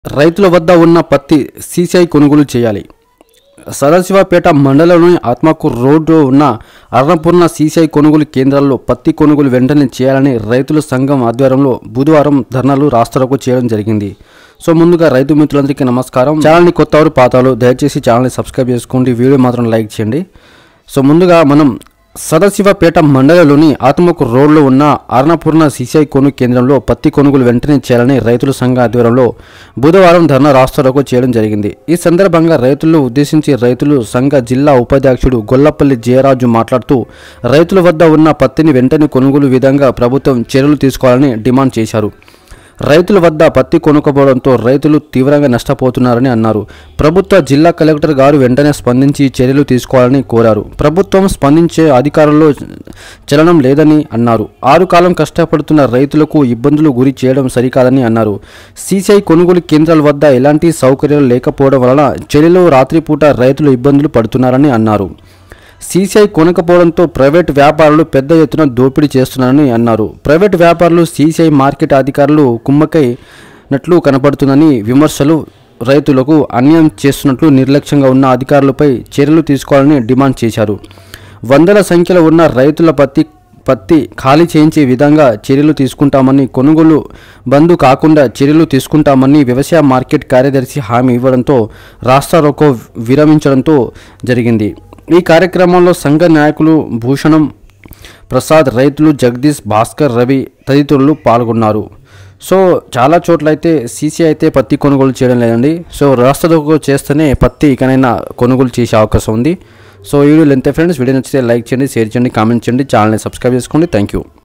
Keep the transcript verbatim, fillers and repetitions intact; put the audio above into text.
రైతుల వద్ద ఉన్న పత్తి సీసీఐ కొనుగోలు చేయాలి. సదాశివపేట మండలంలోని ఆత్మకూరు రోడ్డు ఉన్న అన్నపూర్ణ సీసీఐ కొనుగోలు కేంద్రాల్లో పత్తి కొనుగోలు వెంటనే చేయాలని రైతుల సంఘం ఆధ్వర్యంలో బుధవారం ధర్నాలు రాస్తారోకో చేయడం జరిగింది. సో ముందుగా రైతు మిత్రులందరికీ నమస్కారం. ఛానల్ని కొత్తవారు పాతాలు దయచేసి ఛానల్ని సబ్స్క్రైబ్ చేసుకోండి, వీడియో మాత్రం లైక్ చేయండి. సో ముందుగా మనం సదాశివపేట మండలంలోని ఆత్మకూరు రోడ్లో ఉన్న అన్నపూర్ణ సీసీఐ కొనుగోలు కేంద్రంలో పత్తి కొనుగోలు వెంటనే చేయాలని రైతుల సంఘ ఆధ్వర్యంలో బుధవారం ధర్నా రాస్తారోకో చేయడం జరిగింది. ఈ సందర్భంగా రైతులను ఉద్దేశించి రైతులు సంఘ జిల్లా ఉపాధ్యక్షుడు గొల్లపల్లి జయరాజు మాట్లాడుతూ రైతుల వద్ద ఉన్న పత్తిని వెంటనే కొనుగోలు విధంగా ప్రభుత్వం చర్యలు తీసుకోవాలని డిమాండ్ చేశారు. రైతుల వద్ద పత్తి కొనుక్కోవడంతో రైతులు తీవ్రంగా నష్టపోతున్నారని అన్నారు. ప్రభుత్వ జిల్లా కలెక్టర్ గారు వెంటనే స్పందించి చర్యలు తీసుకోవాలని కోరారు. ప్రభుత్వం స్పందించే అధికారుల్లో చలనం లేదని అన్నారు. ఆరు కాలం కష్టపడుతున్న రైతులకు ఇబ్బందులు గురి చేయడం సరికాదని అన్నారు. సీసీఐ కొనుగోలు కేంద్రాల వద్ద ఎలాంటి సౌకర్యాలు లేకపోవడం వలన చర్యలు రాత్రిపూట రైతులు ఇబ్బందులు పడుతున్నారని అన్నారు. సీసీఐ కొనకపోవడంతో ప్రైవేట్ వ్యాపారులు పెద్ద ఎత్తున దోపిడీ చేస్తున్నారని అన్నారు. ప్రైవేట్ వ్యాపారులు సీసీఐ మార్కెట్ అధికారులు కుమ్మకైనట్లు కనపడుతుందని విమర్శలు. రైతులకు అన్యాయం చేస్తున్నట్లు నిర్లక్ష్యంగా ఉన్న అధికారులపై చర్యలు తీసుకోవాలని డిమాండ్ చేశారు. వందల సంఖ్యలో ఉన్న రైతుల పత్తి పత్తి ఖాళీ చేయించే విధంగా చర్యలు తీసుకుంటామని, కొనుగోలు బంద్ కాకుండా చర్యలు తీసుకుంటామని వ్యవసాయ మార్కెట్ కార్యదర్శి హామీ ఇవ్వడంతో రాస్తారోకో విరమించడంతో జరిగింది. ఈ కార్యక్రమంలో సంఘ నాయకులు భూషణం ప్రసాద్, రైతులు జగదీష్, భాస్కర్, రవి తదితరులు పాల్గొన్నారు. సో చాలా చోట్ల అయితే సీసీ అయితే పత్తి కొనుగోలు చేయడం లేదండి. సో రాస్తారోకో చేస్తేనే పత్తి ఇకనైనా కొనుగోలు చేసే అవకాశం ఉంది. సో ఈ వీడియోలు ఎంత ఫ్రెండ్స్, వీడియో నచ్చితే లైక్ చేయండి, షేర్ చేయండి, కామెంట్ చేయండి, ఛానల్ని సబ్స్క్రైబ్ చేసుకోండి. Thank you.